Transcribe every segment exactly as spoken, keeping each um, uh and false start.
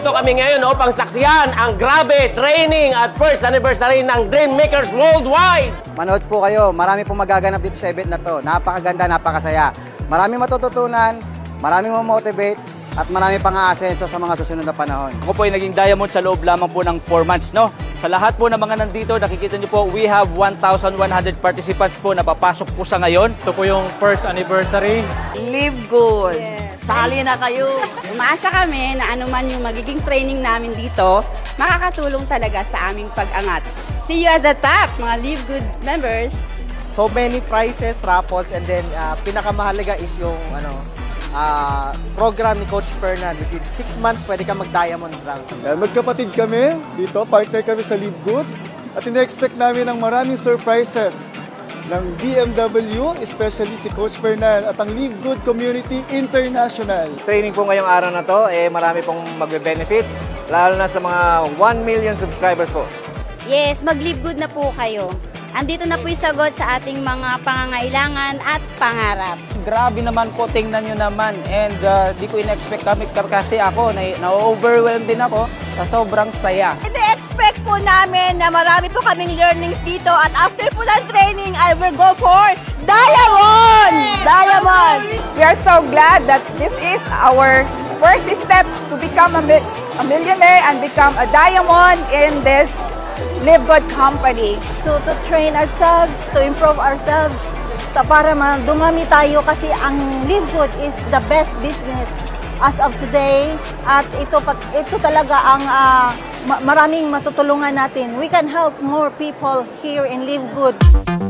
nandito kami ngayon upang saksiyan ang grabe training at first anniversary ng Dream Makers Worldwide. Manood po kayo. Marami pong magaganap dito sa event na to. Napakaganda, napakasaya. Maraming matututunan, maraming mamotivate, at marami pang aasenso sa mga susunod na panahon. Ako po ay naging diamond sa loob lamang po ng four months, no? Sa lahat po ng mga nandito, nakikita niyo po, we have one thousand one hundred participants po na papasok po sa ngayon. Ito po yung first anniversary. Live good. Yes. Sali na kayo. Umaasa kami na anuman yung magiging training namin dito, makakatulong talaga sa aming pag-angat. See you at the top, mga Live Good members. So many prizes, raffles, and then uh, pinakamahalaga is yung ano, Uh, program ni Coach Fernan. Within six months, pwede ka mag-diamond rank. Magkapatid kami dito, partner kami sa Live Good. At ina-expect namin ang maraming surprises ng B M W, especially si Coach Fernan at ang Live Good Community International. Training po ngayong araw na to, eh, marami pong magbe-benefit, lalo na sa mga one million subscribers po. Yes, mag-live good na po kayo. Andito na po yung sagot sa ating mga pangangailangan at pangarap. Grabe naman po, tingnan nyo naman. And uh, di ko in-expect kami kasi ako, na-overwhelmed din ako sa sobrang saya. Ine-expect po namin na marami po kaming learnings dito at after po ng training, I will go for Diamond! Diamond! We are so glad that this is our first step to become a, mi a millionaire and become a diamond in this Live Good company. To, to train ourselves, to improve ourselves, ta, para dumami tayo kasi ang Live Good is the best business as of today. At ito, ito talaga ang uh, maraming matutulungan natin. We can help more people here in Live Good.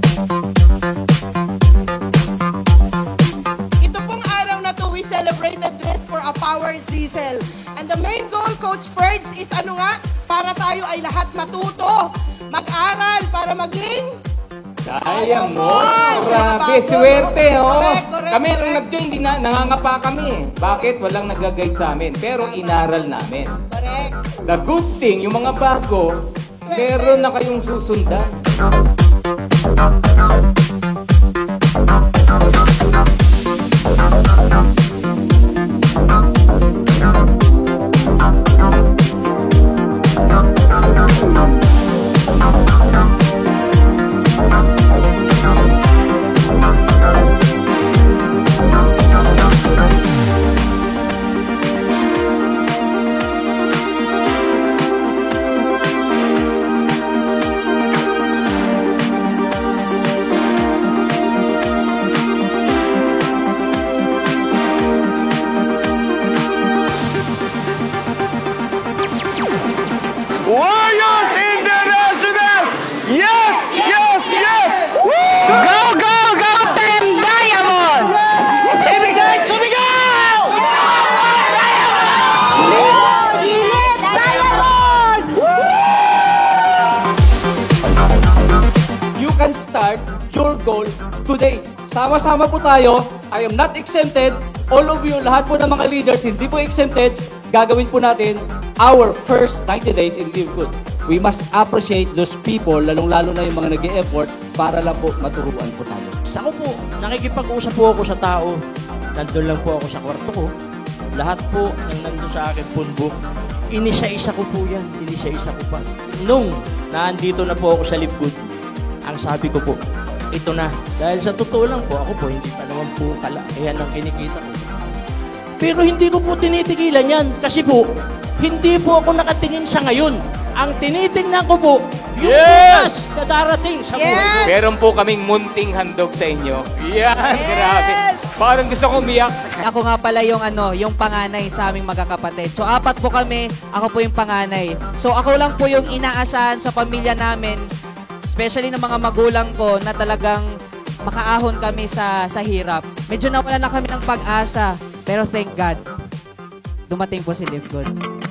Ito pong araw na to, we celebrated this for a power sizzle. And the main goal, Coach Ferds, is ano nga? Para tayo ay lahat matuto, mag-aral, para maging Diamond! Grabe, swerte, oh! Correct, correct, kami nung nag-join, hindi na, nangangapa kami. Bakit? Walang nag-guide sa amin. Pero inaral namin. Correct. The good thing, yung mga bago, meron na kayong susundan. Warriors International! Yes! Yes! Yes! Woo! Go! Go! Go! Team Diamond! Ibigay! Sumigaw! Diamond! Elite Diamond! You can start your goal today. Sama-sama po tayo. I am not exempted. All of you, lahat po ng mga leaders, hindi po exempted. Gagawin po natin our first ninety days in Live Good. We must appreciate those people, lalong-lalo na yung mga nag-e-effort para lang po maturuan po tayo. Ako po, nakikipag-usap po ako sa tao. Nandun lang po ako sa kwarto ko. Lahat po ng nandun sa akin punbok, inisa-isa ko po yan. Inisa-isa ko pa. Nung nandito na po ako sa Live Good, ang sabi ko po, ito na. Dahil sa totoo lang po, ako po, hindi pa naman po kalakihan ng kinikita ko. Pero hindi ko po tinitigilan yan kasi po, hindi po ako nakatingin sa ngayon. Ang tinitingnan ko po, yung bukas na darating sa buhay ko. Meron po kaming munting handog sa inyo. Yan, yes! Grabe. Parang gusto ko umiyak. Ako nga pala yung ano, yung panganay sa aming magkakapatid. So apat po kami, ako po yung panganay. So ako lang po yung inaasahan sa pamilya namin, especially ng mga magulang ko na talagang makaahon kami sa sa hirap. Medyo nawala na kami ng pag-asa. Pero thank God, dumating po si Live Good.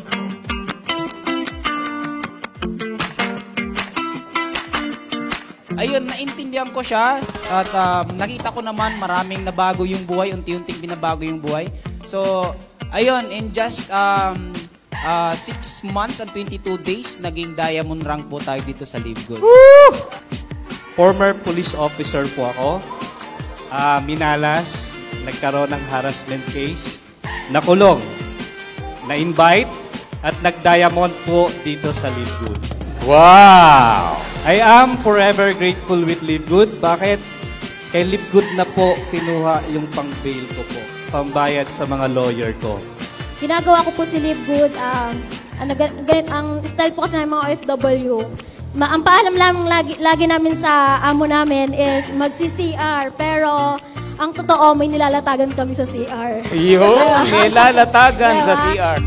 Ayun, naintindihan ko siya at um, nakita ko naman maraming nabago yung buhay, unti-unting binabago yung buhay. So, ayun, in just um, uh, six months and twenty-two days, naging diamond rank po tayo dito sa Live Good. Woo! Former police officer po ako. Uh, minalas. Nagkaroon ng harassment case, nakulong, na-invite, at nag-diamond po dito sa Live Good. Wow! I am forever grateful with Live Good. Bakit? Kay Live Good na po kinuha yung pang-bail ko po, pambayad sa mga lawyer ko. Ginagawa ko po si Live Good. Um, ano, ganit, ang style po kasi ng mga O F W, ma ang paalam lang lagi, lagi namin sa amo namin is magsi-C R. Pero ang totoo, may nilalatagan kami sa C R. Yun, may lalatagan sa C R.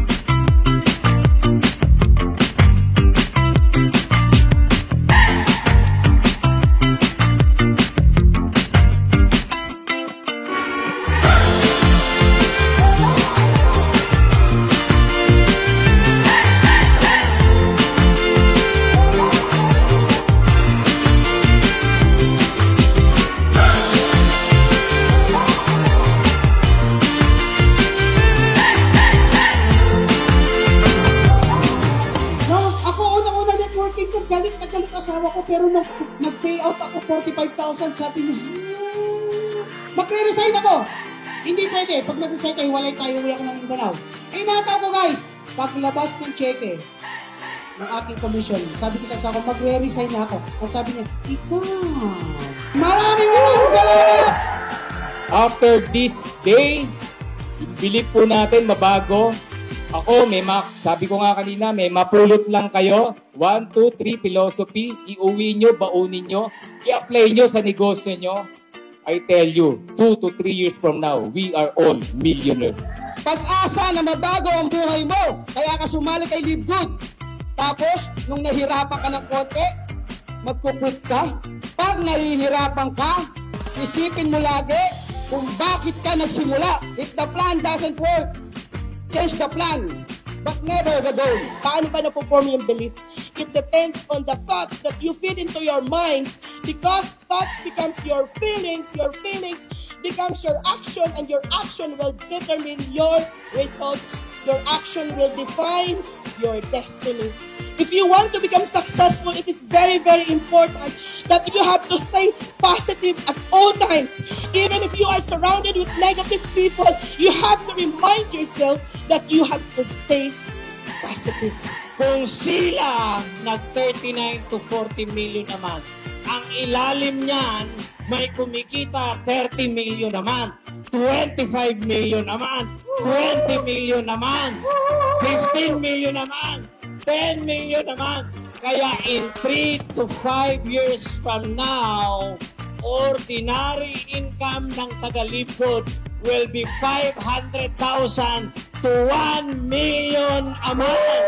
Galit na galit asawa ko, pero nung nag-pay out ako forty-five thousand, sabi niya, magre-resign ako. Hindi pwede. Pag nag-resign kayo, walay tayo, uwi ako ng Mindanao. Eh, nata ko guys, paglabas ng cheque ng aking commission, sabi ko sa asawa ko, magre-resign na ako. At sabi niya, ikaw. Maraming maraming salamat! After this day, bilip po natin mabago. Ako, may ma sabi ko nga kanina, may mapulot lang kayo. One, two, three, philosophy. Iuwi nyo, baunin nyo. I-apply nyo sa negosyo nyo. I tell you, two to three years from now, we are all millionaires. Pag-asa na mabago ang buhay mo, kaya ka sumali kay Live Good. Tapos, nung nahirapan ka ng konti, magkukwit ka. Pag nahihirapan ka, isipin mo lagi kung bakit ka nagsimula. If the plan doesn't work, change the plan, but never the goal. Paano ba na-perform yung belief? It depends on the thoughts that you feed into your minds, because thoughts becomes your feelings, your feelings becomes your action, and your action will determine your results. Your action will define your destiny. If you want to become successful, it is very, very important that you have to stay positive at all times. Even if you are surrounded with negative people, you have to remind yourself that you have to stay positive. Kung sila nag thirty-nine to forty million naman, ang ilalim niyan may kumikita thirty million naman, twenty-five million naman, twenty million naman, fifteen million naman, ten million naman. Kaya in three to five years from now, ordinary income ng taga-Live Good will be five hundred thousand to one million a month.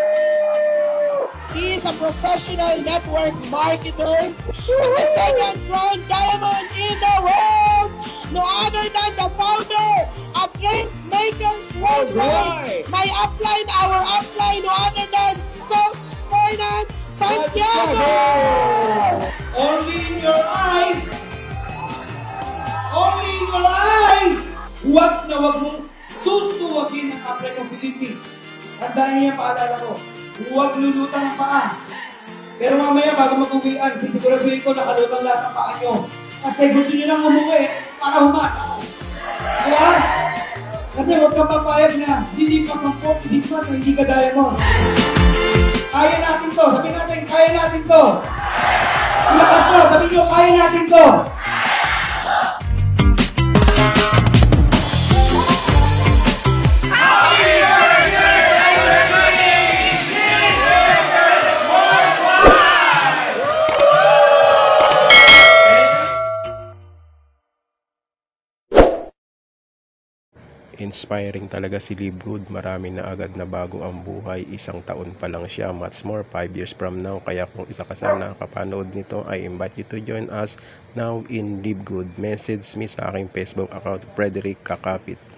He is a professional network marketer with the second crown diamond in the world. No other than the founder of Dream Makers Worldwide. My upline, our upline, no other than Coach Fernand Santiago. Only in your eyes. Only in your eyes. Huwag na huwag mong susuwagin ang upline ng Philippines. Tandaan niyo yung paalala ko. Huwag lulutang ang paa. Pero mamaya bago mag-uwian, sisiguraduhin ko nakalutang lahat ang paa nyo. Kasi gusto nyo lang umuwi para humata. Diba? Kasi huwag kang papayag na hindi ka pang pop, hindi ka hindi ka diamond. Kaya natin to. Sabihin natin, kaya natin to. Ilakas mo, sabihin nyo, kaya natin to. Inspiring talaga si Live Good. Marami na agad na bago ang buhay. Isang taon pa lang siya. Much more, five years from now. Kaya kung isa ka sa nakapanood nito, I invite you to join us now in Live Good. Message me sa aking Facebook account, Frederick Kakapit.